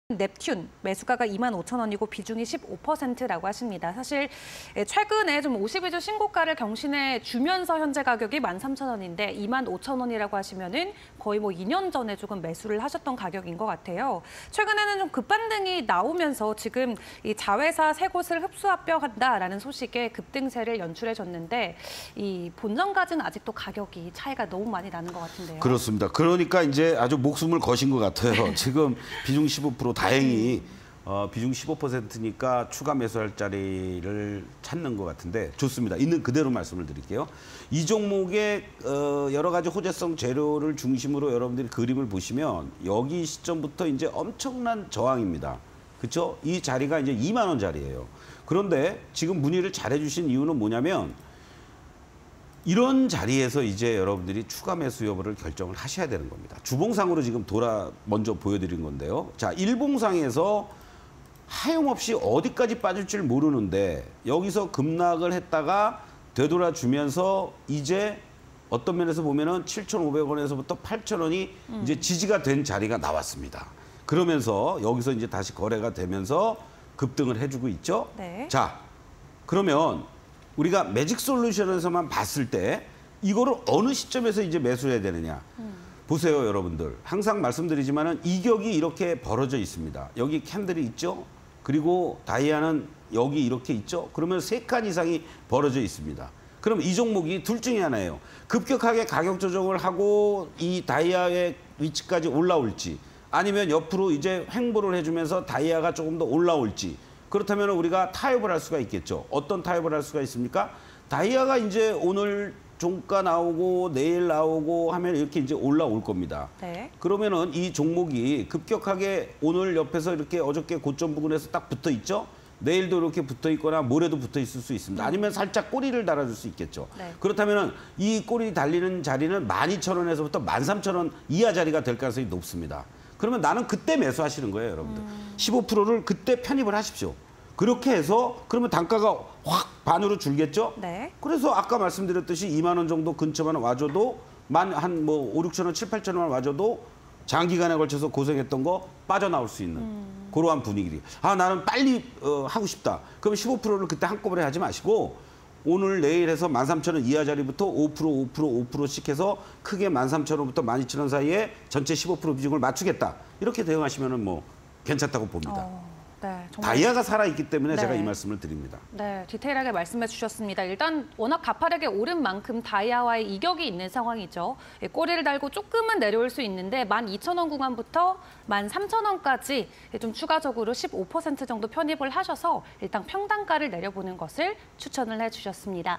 넵튠 매수가가 25,000원이고 비중이 15%라고 하십니다. 사실 최근에 좀 52주 신고가를 경신해 주면서 현재 가격이 13,000원인데 25,000원이라고 하시면은 거의 뭐 2년 전에 조금 매수를 하셨던 가격인 것 같아요. 최근에는 좀 급반등이 나오면서 지금 이 자회사 세 곳을 흡수합병한다라는 소식에 급등세를 연출해줬는데 이 본전까지는 아직도 가격이 차이가 너무 많이 나는 것 같은데요. 그렇습니다. 그러니까 이제 아주 목숨을 거신 것 같아요. 지금 비중 15% 다행히 비중 15%니까 추가 매수할 자리를 찾는 것 같은데 좋습니다. 있는 그대로 말씀을 드릴게요. 이 종목의 여러 가지 호재성 재료를 중심으로 여러분들이 그림을 보시면 여기 시점부터 이제 엄청난 저항입니다. 그렇죠? 이 자리가 이제 2만 원 자리예요. 그런데 지금 문의를 잘해주신 이유는 뭐냐면 이런 자리에서 이제 여러분들이 추가 매수 여부를 결정을 하셔야 되는 겁니다. 주봉상으로 지금 먼저 보여드린 건데요. 자, 일봉상에서 하염없이 어디까지 빠질 줄 모르는데 여기서 급락을 했다가 되돌아주면서 이제 어떤 면에서 보면은 7,500원에서부터 8,000원이 이제 지지가 된 자리가 나왔습니다. 그러면서 여기서 이제 다시 거래가 되면서 급등을 해주고 있죠. 네. 자, 그러면 우리가 매직 솔루션에서만 봤을 때 이거를 어느 시점에서 이제 매수해야 되느냐. 보세요, 여러분들. 항상 말씀드리지만은 이격이 이렇게 벌어져 있습니다. 여기 캔들이 있죠. 그리고 다이아는 여기 이렇게 있죠. 그러면 3칸 이상이 벌어져 있습니다. 그럼 이 종목이 둘 중에 하나예요. 급격하게 가격 조정을 하고 이 다이아의 위치까지 올라올지 아니면 옆으로 이제 횡보를 해주면서 다이아가 조금 더 올라올지 그렇다면 우리가 타협을 할 수가 있겠죠. 어떤 타협을 할 수가 있습니까? 다이아가 이제 오늘 종가 나오고 내일 나오고 하면 이렇게 이제 올라올 겁니다. 네. 그러면은 이 종목이 급격하게 오늘 옆에서 이렇게 어저께 고점 부근에서 딱 붙어 있죠. 내일도 이렇게 붙어 있거나 모레도 붙어 있을 수 있습니다. 아니면 살짝 꼬리를 달아줄 수 있겠죠. 네. 그렇다면 이 꼬리 달리는 자리는 12,000원에서부터 13,000원 이하 자리가 될 가능성이 높습니다. 그러면 나는 그때 매수하시는 거예요, 여러분들. 15%를 그때 편입을 하십시오. 그렇게 해서 그러면 단가가 확 반으로 줄겠죠? 네. 그래서 아까 말씀드렸듯이 2만 원 정도 근처만 와줘도 한 뭐 5, 6천 원, 7, 8천 원 와줘도 장기간에 걸쳐서 고생했던 거 빠져나올 수 있는 그러한 분위기. 아, 나는 빨리 하고 싶다. 그럼 15%를 그때 한꺼번에 하지 마시고 오늘 내일 해서 13,000원 이하 자리부터 5%씩 해서 크게 13,000원부터 12,000원 사이에 전체 15% 비중을 맞추겠다. 이렇게 대응하시면은 뭐 괜찮다고 봅니다. 네, 정말... 다이아가 살아있기 때문에 네. 제가 이 말씀을 드립니다. 네, 디테일하게 말씀해 주셨습니다. 일단 워낙 가파르게 오른 만큼 다이아와의 이격이 있는 상황이죠. 꼬리를 달고 조금은 내려올 수 있는데 12,000원 구간부터 13,000원까지 좀 추가적으로 15% 정도 편입을 하셔서 일단 평단가를 내려보는 것을 추천을 해주셨습니다.